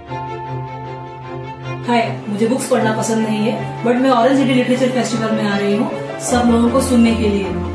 हाय, मुझे बुक्स पढ़ना पसंद नहीं है, बट मैं ऑरेंज सिटी लिटरेचर फेस्टिवल में आ रही हूँ सब लोगों को सुनने के लिए।